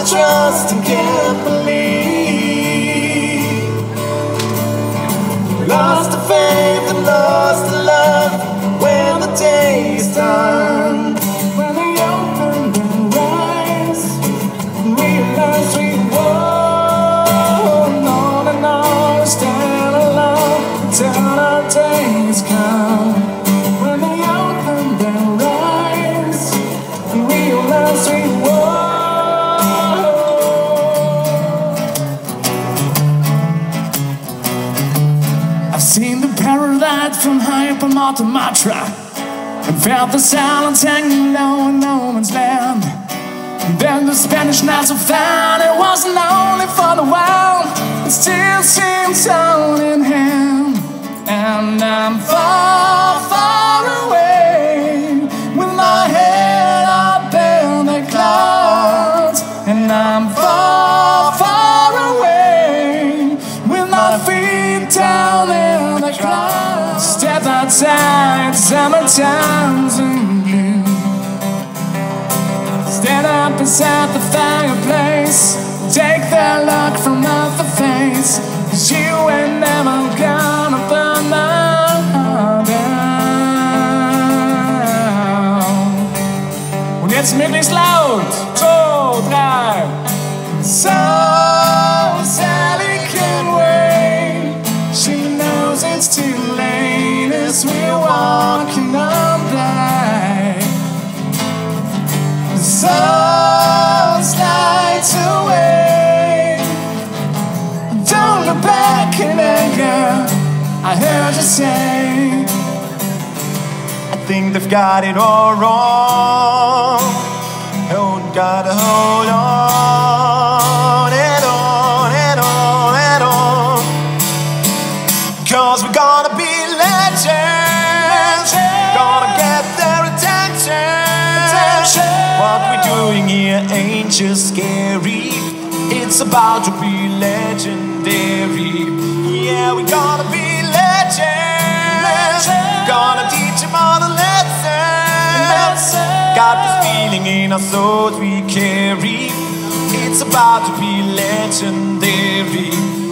the trust and can't believe. Lost the faith and lost the love when the day is done. When we open their eyes, realize we won't on and on, stand alone till our days come. When they open their eyes, realize we won't. I've seen the paradise from high up on Mount Sumatra and felt the silence hanging low in no man's land. And then the Spanish nights I found it wasn't only for the wild, it still seems all in hand. And I'm far, far away with my head up in the clouds. And I'm far, far away with my feet down in the clouds. Step outside, summertime's in bloom. Stand up beside the fireplace, take the look from off the face, 'cause you ain't never gonna burn my heart down. Und jetzt möglichst laut, 2, 3. So Sally can wait, she knows it's too late as we're walking on by. So slides away, don't look back in anger, I heard you say. I think they've got it all wrong. Don't gotta hold on and on and on and on, 'cause we're gonna be legends, gonna get their attention. What we're doing here ain't just scary, it's about to be legendary. Yeah, we're gonna be legends, gonna teach them all the lessons. Got this feeling in our souls we carry, it's about to be legendary.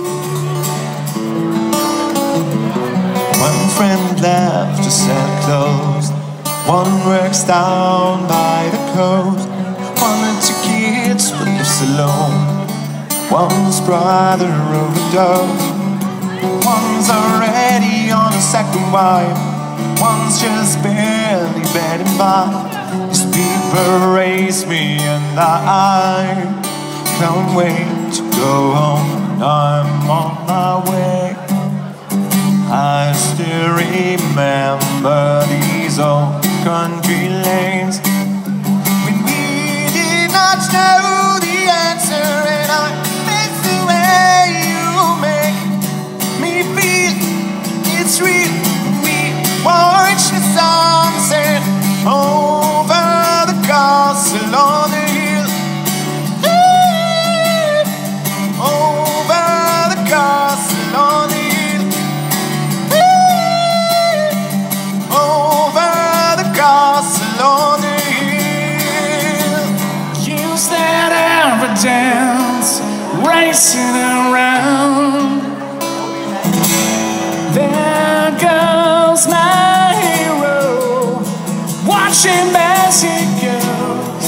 One friend left to set closed, one works down by the coast, one and 2 kids but lives alone, one's brother overdosed, one's already on a second wife, one's just barely getting by. These people raise me and I can't wait to go home. I'm on my way, I still remember these old country lanes when we did not know the answer, and I miss the way you make me feel. It's real. We watch the sunset over the castle on the hill, over the castle on the hill, over the castle on the hill. Use that evidence, racing around. There goes my hero, watch him as he goes.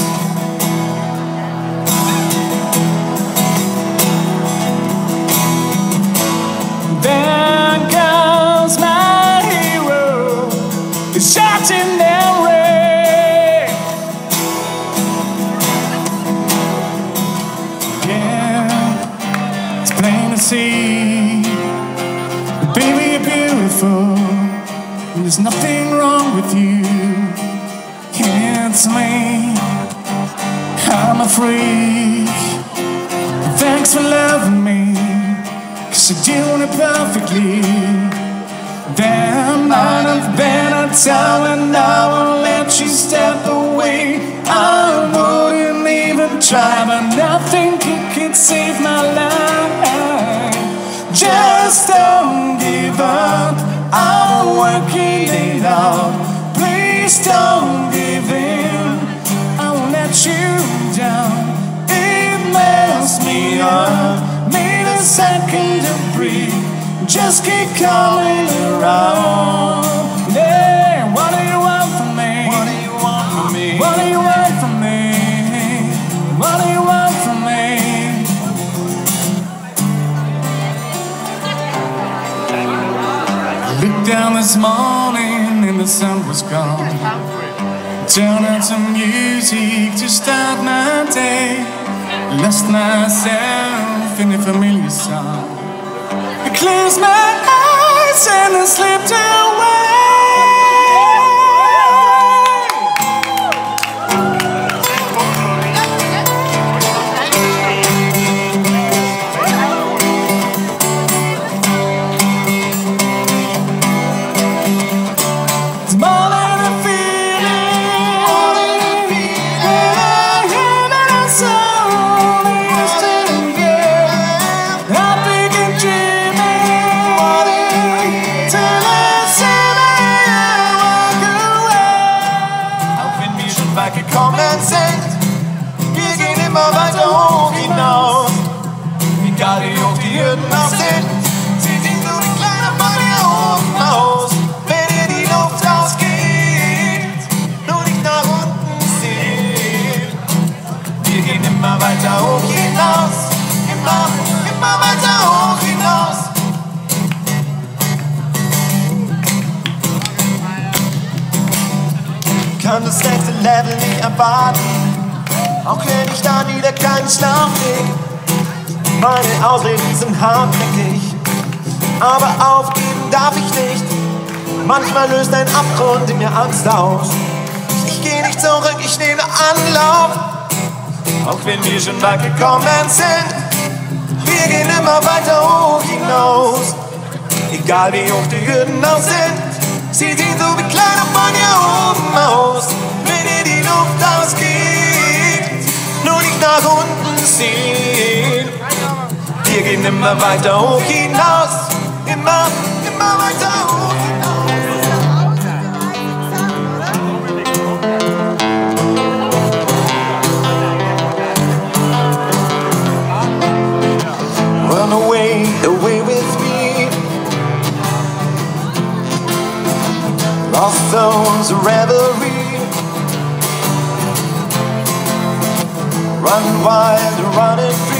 There goes my hero, he's shot in the rain. Yeah, it's plain to see, baby, you're beautiful, and there's nothing wrong with you. It's me, I'm a freak. Thanks for loving me, 'cause you're doing it perfectly. There might have been a time when I would let you step away, I wouldn't even try, but nothing could save my life. Just don't give up, I'm working it out. Please don't give in, I won't let you down. It may love, need a second to breathe, just keep coming around. Yeah, what do you want from me? What do you want from me? What do you want from me? What do you want from me? I looked down this morning and the sun was gone. Turn on some music to start my day. Lost myself in a familiar song. I closed my eyes and I slipped away. Gekommen sind, wir gehen immer weiter hoch hinaus. Egal wie hoch die Hürden auch sind, sie sehen so wie kleiner von hier oben aus. Wenn ihr die Luft ausgeht, nur nicht nach unten seht. Wir gehen immer weiter hoch hinaus, immer weiter hoch hinaus. Kann das nächste Level nicht erwarten, auch wenn ich da wieder keinen Schlaf krieg. Meine Ausreden sind hartnäckig, aber aufgeben darf ich nicht. Manchmal löst ein Abgrund in mir Angst aus. Ich geh nicht zurück, ich nehme Anlauf. Auch wenn wir schon weit gekommen sind, wir gehen immer weiter hoch hinaus. Egal wie hoch die Hürden auch sind, sie sehen so wie kleiner von hier oben aus. Wenn ihr die Luft ausgeht, nur nicht nach unten sehen. Wir gehen immer weiter hoch hinaus, immer weiter hoch hinaus. Run away, away with me. Lost souls, a reverie. Run wild, running free.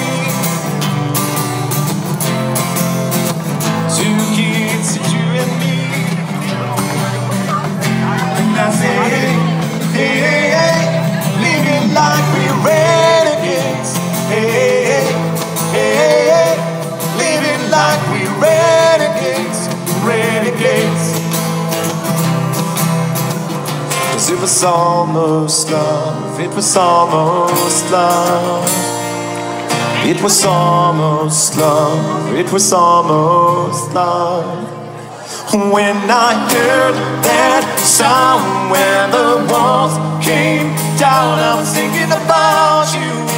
Two kids, you and me. And I say, hey, hey, hey, living like we're renegades. Hey, hey, hey, hey, hey, living like we're renegades, renegades. It was almost love, it was almost love. It was almost love, it was almost love. When I heard that sound, when the walls came down, I was thinking about you,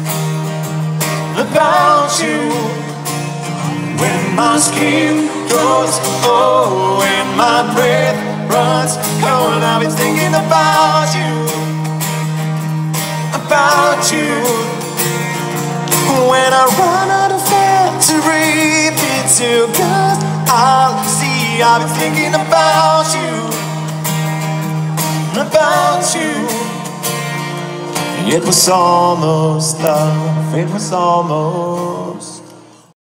about you. When my skin goes, oh, and my breath runs cold, I've been thinking about you, about you. When I run out of air to breathe into God, I'll see I've been thinking about you, about you. It was almost love, it was almost